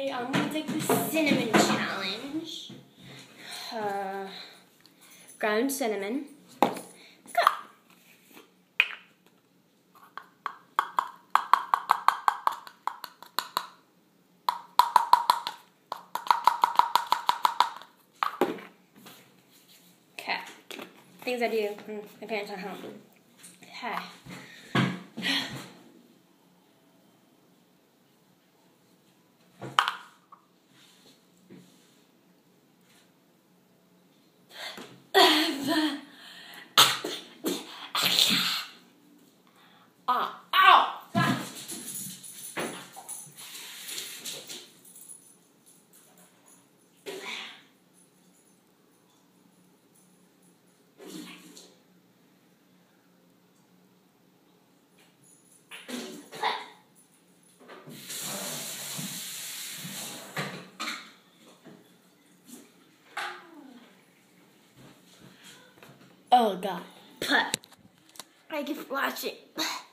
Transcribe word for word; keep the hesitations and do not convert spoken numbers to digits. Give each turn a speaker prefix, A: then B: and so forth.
A: Okay, I'm gonna take the cinnamon challenge. Uh, ground cinnamon. Go. Okay. Things I do when my parents are home. Okay. Ah, ow! Oh God. Thank you for watching.